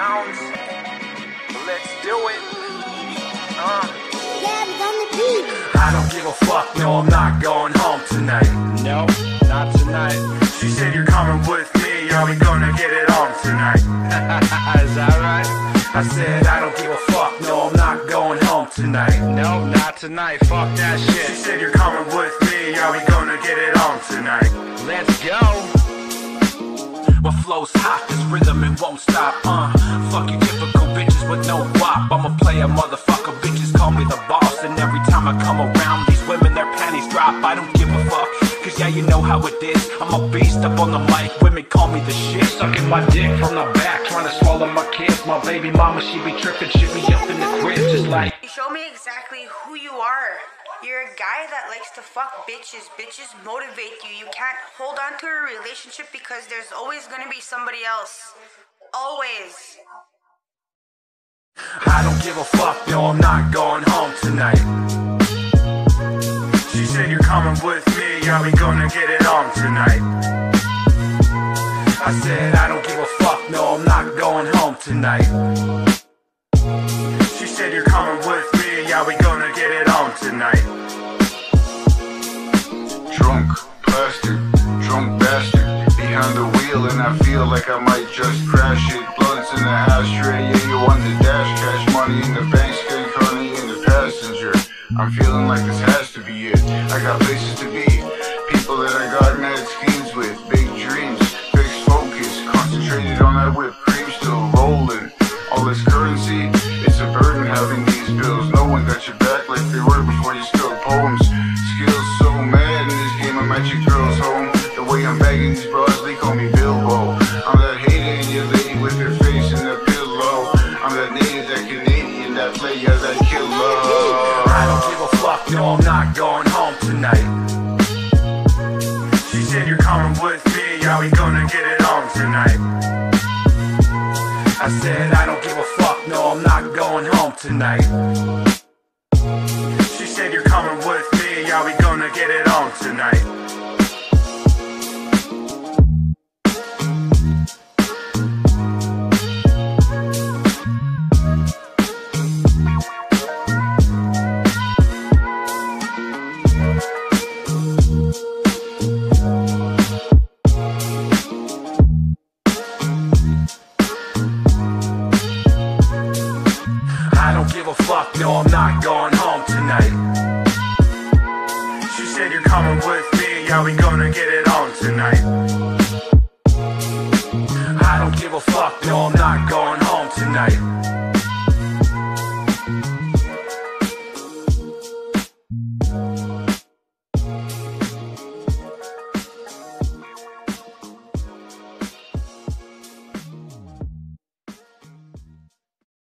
sounds. Let's do it. Gab's on the beat. I don't give a fuck, no, I'm not going home tonight. No, not tonight. She said you're coming with me, are we gonna get it on tonight? Is that right? I said I don't give a fuck, no, I'm not going home tonight. No, not tonight. Fuck that She shit. said you're coming with me, are we gonna get it on tonight? Let's go. My flow's hot, this rhythm it won't stop, Fuck you typical bitches with no wop. I'm a player motherfucker, bitches call me the boss. And every time I come around, these women, their panties drop. I don't give a fuck, cause yeah, you know how it is. I'm a beast up on the mic, women call me the shit. Sucking my dick from the back, trying to swallow my kids. My baby mama, she be tripping, she be up in the crib, just like. You show me exactly who you are. You're a guy that likes to fuck bitches. Bitches motivate you. You can't hold on to a relationship because there's always gonna be somebody else. Always. I don't give a fuck, no, I'm not going home tonight. She said you're coming with me, are we gonna get it on tonight? I said I don't give a fuck, no, I'm not going home tonight. She said you're coming with me, are we gonna get it on tonight? Drunk, plastic, drunk bastard, behind the wheel and I feel like I might just crash it. Blunts in the ashtray, yeah, you want the dash, cash money in the bank, skate carney in the passenger. I'm feeling like this has to be it. I got places to be, people that I got mad schemes with, big dreams, fixed focus, concentrated on that whipped cream, still rolling. All this currency, it's a burden having these bills. No one got your back like they were before you spilled poems. Skills so mad in this game, I'm at your girl's home. The way I'm bagging these bras, they call me Bilbo. I'm that hater in your lady with her face in the pillow. I'm that native, that Canadian, that player, that killer. I don't give a fuck, no, I'm not going home tonight. She said you're coming with me, are we gonna get it on tonight? I said I don't give a fuck, no, I'm not going home tonight. She said you're coming with me, are we gonna get it on tonight? I don't give a fuck, no, I'm not going home tonight. She said you're coming with me, are we gonna get it on tonight? I don't give a fuck, no, I'm not going home tonight.